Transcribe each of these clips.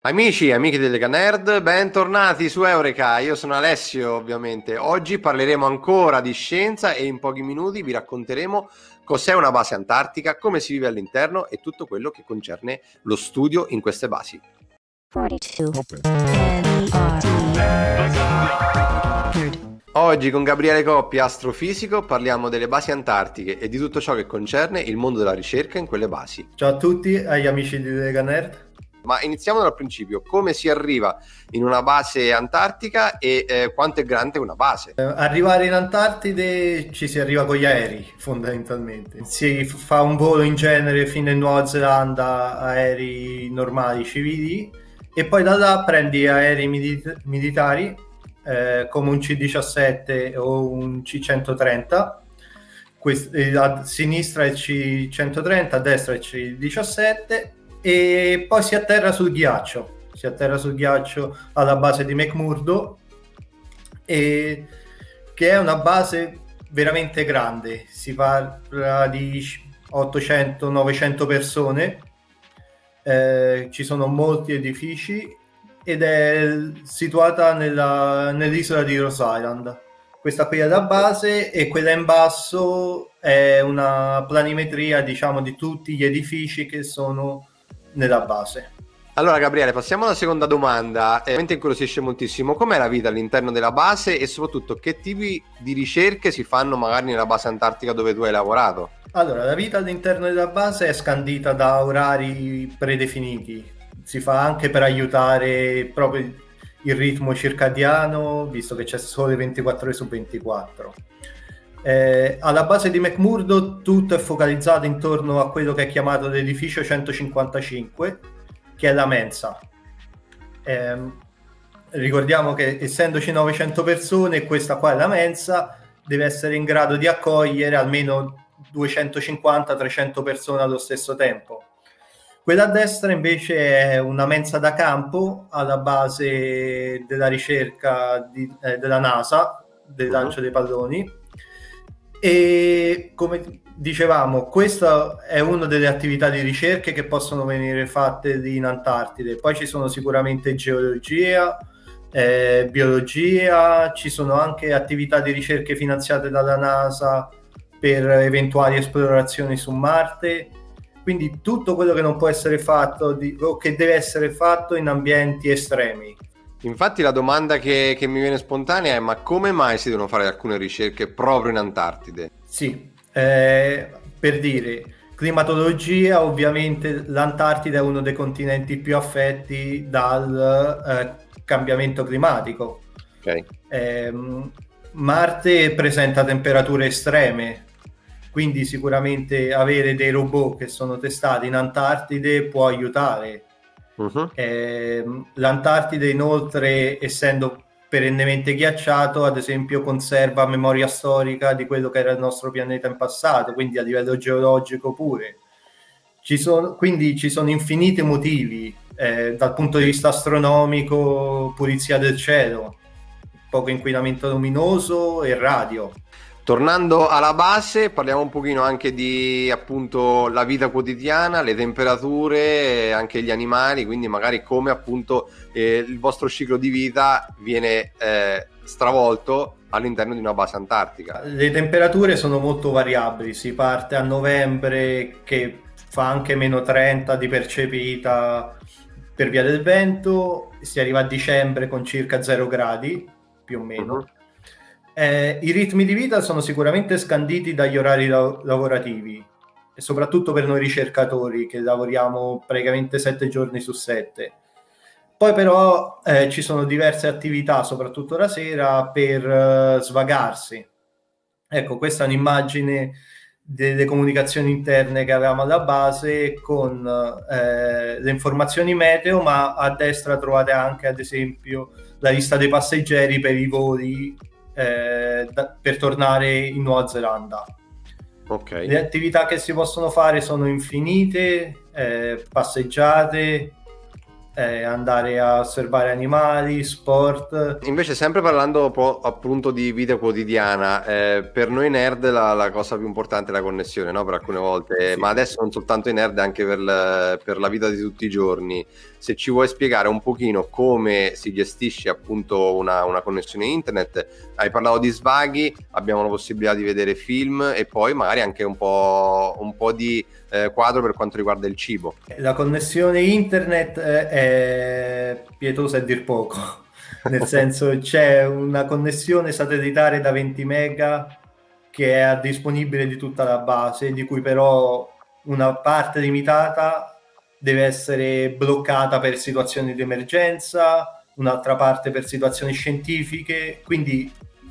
Amici e amiche del Lega Nerd, bentornati su Eureka. Io sono Alessio, ovviamente. Oggi parleremo ancora di scienza e in pochi minuti vi racconteremo cos'è una base antartica, come si vive all'interno e tutto quello che concerne lo studio in queste basi. 42. Oggi con Gabriele Coppi, astrofisico, parliamo delle basi antartiche e di tutto ciò che concerne il mondo della ricerca in quelle basi. Ciao a tutti, agli amici di Lega Nerd. Ma iniziamo dal principio, come si arriva in una base antartica e quanto è grande una base? Arrivare in Antartide ci si arriva con gli aerei, fondamentalmente. Si fa un volo in genere fino in Nuova Zelanda, aerei normali, civili, e poi da là prendi aerei militari, come un C-17 o un C-130. A sinistra è il C-130, a destra è il C-17, e poi si atterra sul ghiaccio alla base di McMurdo, che è una base veramente grande, si parla di 800-900 persone, ci sono molti edifici ed è situata nell'isola di Rhode Island. Questa qui è la base e quella in basso è una planimetria, diciamo, di tutti gli edifici che sono nella base. Allora Gabriele, passiamo alla seconda domanda. Mi incuriosisce moltissimo com'è la vita all'interno della base e soprattutto che tipi di ricerche si fanno magari nella base antartica dove tu hai lavorato. Allora, la vita all'interno della base è scandita da orari predefiniti, si fa anche per aiutare proprio il ritmo circadiano, visto che c'è sole 24 ore su 24. Alla base di McMurdo tutto è focalizzato intorno a quello che è chiamato l'edificio 155, che è la mensa. Ricordiamo che essendoci 900 persone, questa qua è la mensa, deve essere in grado di accogliere almeno 250-300 persone allo stesso tempo. Quella a destra invece è una mensa da campo alla base della ricerca della NASA, del lancio dei palloni. E come dicevamo, questa è una delle attività di ricerche che possono venire fatte lì in Antartide. Poi ci sono sicuramente geologia, biologia, ci sono anche attività di ricerche finanziate dalla NASA per eventuali esplorazioni su Marte. Quindi tutto quello che non può essere fatto o che deve essere fatto in ambienti estremi. Infatti la domanda che mi viene spontanea è: ma come mai si devono fare alcune ricerche proprio in Antartide? Sì, per dire, climatologia, ovviamente l'Antartide è uno dei continenti più affetti dal cambiamento climatico. Okay. Marte presenta temperature estreme, quindi sicuramente avere dei robot che sono testati in Antartide può aiutare. L'Antartide inoltre, essendo perennemente ghiacciato, ad esempio conserva memoria storica di quello che era il nostro pianeta in passato, quindi a livello geologico pure. Quindi ci sono infiniti motivi dal punto di vista astronomico, pulizia del cielo, poco inquinamento luminoso e radio. Tornando alla base, parliamo un pochino anche di appunto la vita quotidiana, le temperature, anche gli animali, quindi magari come appunto il vostro ciclo di vita viene stravolto all'interno di una base antartica. Le temperature sono molto variabili, si parte a novembre che fa anche meno 30 di percepita per via del vento, si arriva a dicembre con circa 0 gradi più o meno. I ritmi di vita sono sicuramente scanditi dagli orari lavorativi, e soprattutto per noi ricercatori che lavoriamo praticamente 7 giorni su 7. Poi però ci sono diverse attività, soprattutto la sera, per svagarsi. Ecco, questa è un'immagine delle comunicazioni interne che avevamo alla base con le informazioni meteo, ma a destra trovate anche ad esempio la lista dei passeggeri per i voli per tornare in Nuova Zelanda. Okay. Le attività che si possono fare sono infinite, passeggiate, andare a osservare animali, sport. Invece, sempre parlando appunto di vita quotidiana, per noi nerd la cosa più importante è la connessione, no? Per alcune volte, Sì. ma adesso non soltanto i nerd, anche per la vita di tutti i giorni. Se ci vuoi spiegare un pochino come si gestisce appunto una connessione internet, hai parlato di svaghi, abbiamo la possibilità di vedere film e poi magari anche un po' di quadro per quanto riguarda il cibo. La connessione internet è pietosa a dir poco, nel senso c'è una connessione satellitare da 20 mega che è disponibile di tutta la base, di cui però una parte limitata deve essere bloccata per situazioni di emergenza, un'altra parte per situazioni scientifiche, quindi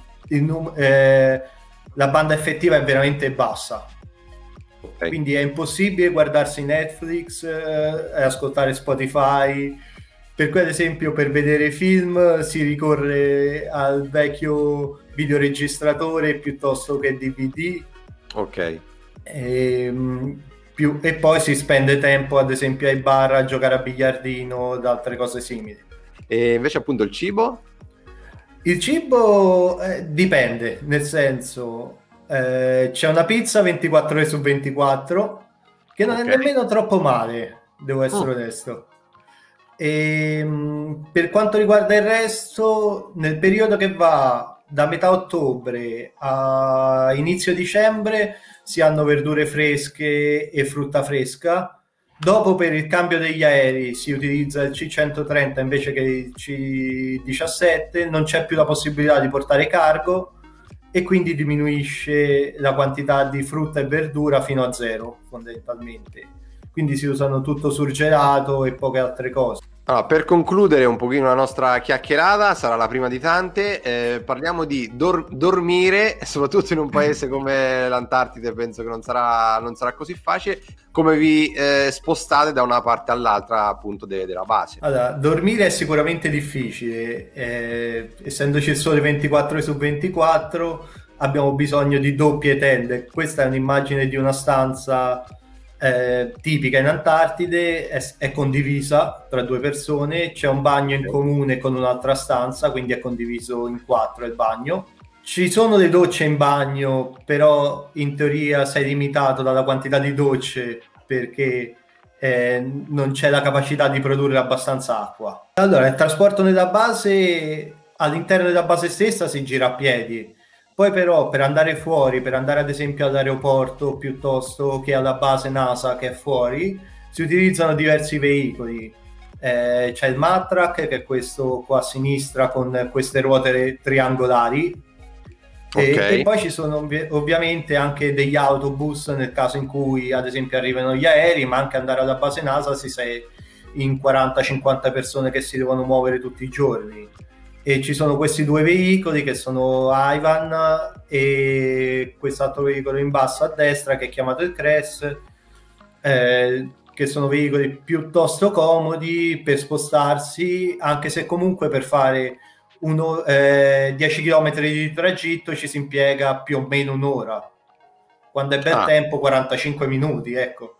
la banda effettiva è veramente bassa. Okay. Quindi è impossibile guardarsi Netflix e ascoltare Spotify, per cui ad esempio per vedere film si ricorre al vecchio videoregistratore piuttosto che DVD. Ok. E poi si spende tempo ad esempio ai bar a giocare a biliardino ed altre cose simili. E invece appunto il cibo? Il cibo dipende, nel senso c'è una pizza 24 ore su 24 che non è nemmeno troppo male, devo essere onesto. E per quanto riguarda il resto, nel periodo che va da metà ottobre a inizio dicembre si hanno verdure fresche e frutta fresca. Dopo, per il cambio degli aerei, si utilizza il C130 invece che il C17, non c'è più la possibilità di portare cargo e quindi diminuisce la quantità di frutta e verdura fino a zero, fondamentalmente. Quindi si usano tutto surgelato e poche altre cose. Allora, per concludere un pochino la nostra chiacchierata, sarà la prima di tante, parliamo di dormire, soprattutto in un paese come l'Antartide, penso che non sarà così facile. Come vi spostate da una parte all'altra appunto della base? Allora, dormire è sicuramente difficile, essendoci il sole 24 ore su 24 abbiamo bisogno di doppie tende. Questa è un'immagine di una stanza tipica in Antartide, è condivisa tra due persone, c'è un bagno in comune con un'altra stanza, quindi è condiviso in quattro il bagno. Ci sono le docce in bagno, però in teoria sei limitato dalla quantità di docce perché non c'è la capacità di produrre abbastanza acqua. Allora, il trasporto nella base, all'interno della base stessa si gira a piedi. Poi però per andare fuori, per andare ad esempio all'aeroporto piuttosto che alla base NASA che è fuori, si utilizzano diversi veicoli. C'è il Matrak, che è questo qua a sinistra con queste ruote triangolari. E poi ci sono ovviamente anche degli autobus nel caso in cui ad esempio arrivano gli aerei, ma anche andare alla base NASA si sei in 40-50 persone che si devono muovere tutti i giorni. E ci sono questi due veicoli che sono Ivan e quest'altro veicolo in basso a destra che è chiamato il Cress, che sono veicoli piuttosto comodi per spostarsi, anche se comunque per fare 10 km di tragitto ci si impiega più o meno un'ora. Quando è bel tempo 45 minuti, ecco.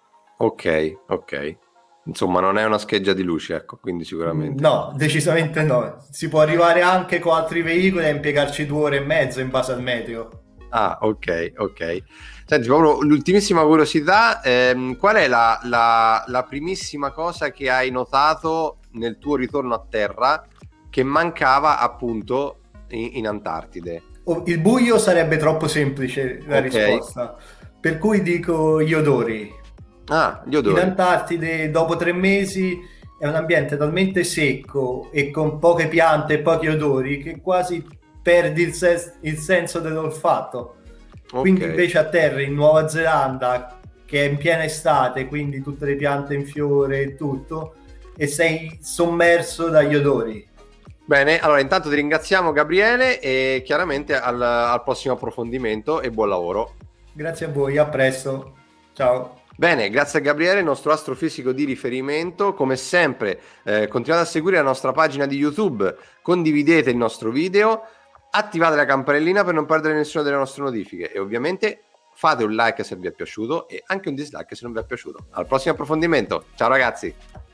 Ok. Insomma, non è una scheggia di luci, ecco, quindi sicuramente. No, decisamente no. Si può arrivare anche con altri veicoli a impiegarci 2 ore e mezzo in base al meteo. Ok. Senti, proprio l'ultimissima curiosità, qual è la primissima cosa che hai notato nel tuo ritorno a terra che mancava appunto in Antartide? Il buio sarebbe troppo semplice la risposta, per cui dico gli odori. Gli odori. In Antartide dopo 3 mesi è un ambiente talmente secco e con poche piante e pochi odori che quasi perdi il senso dell'olfatto. Quindi invece a terra in Nuova Zelanda, che è in piena estate, quindi tutte le piante in fiore e tutto, e sei sommerso dagli odori. Bene, allora intanto ti ringraziamo Gabriele e chiaramente al prossimo approfondimento e buon lavoro. Grazie a voi, a presto, ciao. Bene, grazie a Gabriele, il nostro astrofisico di riferimento. Come sempre continuate a seguire la nostra pagina di YouTube, condividete il nostro video, attivate la campanellina per non perdere nessuna delle nostre notifiche e ovviamente fate un like se vi è piaciuto e anche un dislike se non vi è piaciuto. Al prossimo approfondimento, ciao ragazzi!